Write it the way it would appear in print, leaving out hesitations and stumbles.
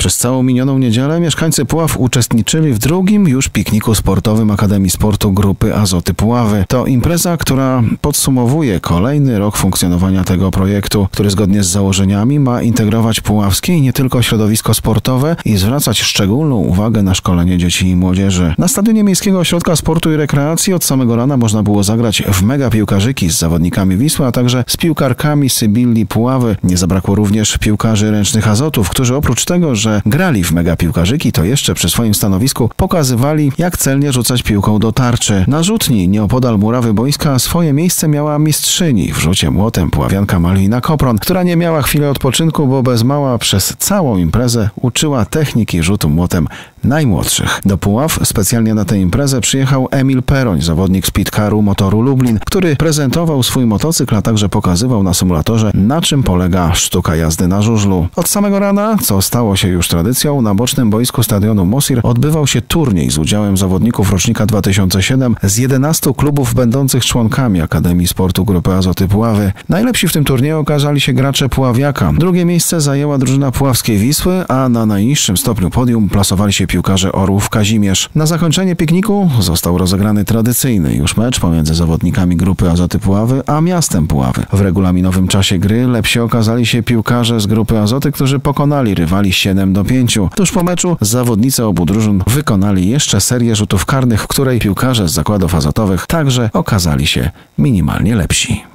Przez całą minioną niedzielę mieszkańcy Puław uczestniczyli w drugim już pikniku sportowym Akademii Sportu Grupy Azoty Puławy. To impreza, która podsumowuje kolejny rok funkcjonowania tego projektu, który zgodnie z założeniami ma integrować puławskie i nie tylko środowisko sportowe i zwracać szczególną uwagę na szkolenie dzieci i młodzieży. Na stadionie Miejskiego Ośrodka Sportu i Rekreacji od samego rana można było zagrać w mega piłkarzyki z zawodnikami Wisły, a także z piłkarkami Sybilli Puławy. Nie zabrakło również piłkarzy ręcznych Azotów, którzy oprócz tego, że grali w mega piłkarzyki, to jeszcze przy swoim stanowisku pokazywali, jak celnie rzucać piłką do tarczy. Na rzutni nieopodal murawy boiska swoje miejsce miała mistrzyni w rzucie młotem puławianka Malwina Kopron, która nie miała chwili odpoczynku, bo bez mała przez całą imprezę uczyła techniki rzutu młotem najmłodszych. Do Puław specjalnie na tę imprezę przyjechał Emil Peroń, zawodnik speedcaru Motoru Lublin, który prezentował swój motocykl, a także pokazywał na symulatorze, na czym polega sztuka jazdy na żużlu. Od samego rana, co stało się już tradycją, na bocznym boisku stadionu Mosir odbywał się turniej z udziałem zawodników rocznika 2007 z 11 klubów będących członkami Akademii Sportu Grupy Azoty Puławy. Najlepsi w tym turnieju okazali się gracze Puławiaka. Drugie miejsce zajęła drużyna puławskiej Wisły, a na najniższym stopniu podium plasowali się piłkarze Orłów Kazimierz. Na zakończenie pikniku został rozegrany tradycyjny już mecz pomiędzy zawodnikami Grupy Azoty Puławy a miastem Puławy. W regulaminowym czasie gry lepsi okazali się piłkarze z Grupy Azoty, którzy pokonali rywali 7-5. Tuż po meczu zawodnicy obu drużyn wykonali jeszcze serię rzutów karnych, w której piłkarze z zakładów azotowych także okazali się minimalnie lepsi.